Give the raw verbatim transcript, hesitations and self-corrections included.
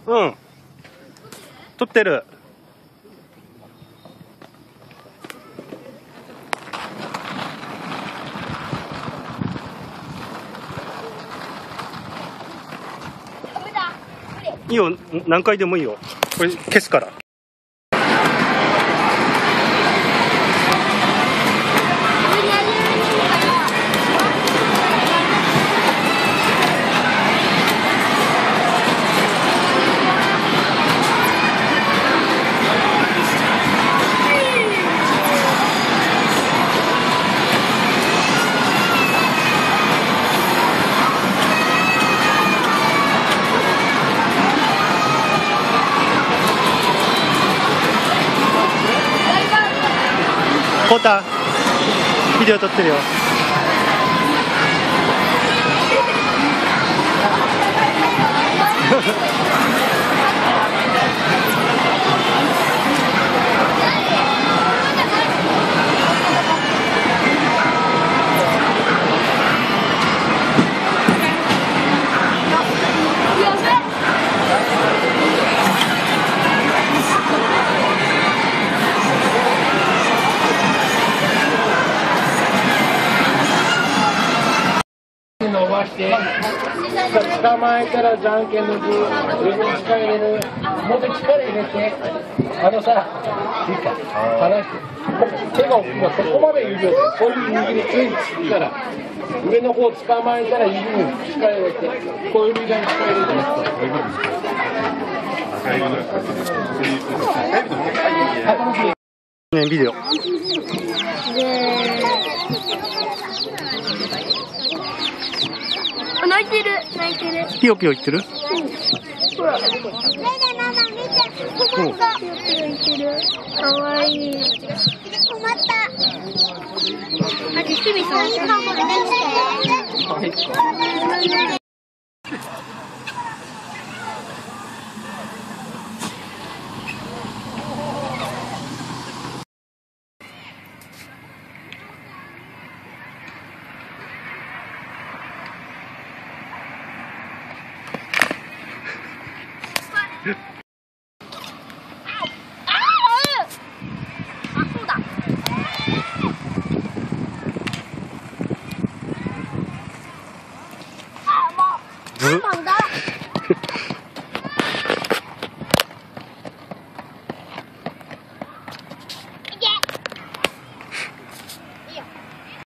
うん。撮ってる。いいよ、何回でもいいよ。これ消すから。コータ、ビデオ撮ってるよ。 伸ばして捕まえたらじゃんけんのグー、上に力入れる、もっと力入れて、あのさ、いいか、離して、手が大きいのそこまで指をして、こういう握りついてたら、上の方捕まえたら指に力入れて、こういう指に力入れて、 ね、ビデオ。 泣いてる、泣いてる。 ピヨピヨ言ってる？うん。 ほら。ねえねえ、ママ見て。止まった。ピヨピヨ言ってる。かわいい。止まった。あ、ち、趣味さん。いいかもね。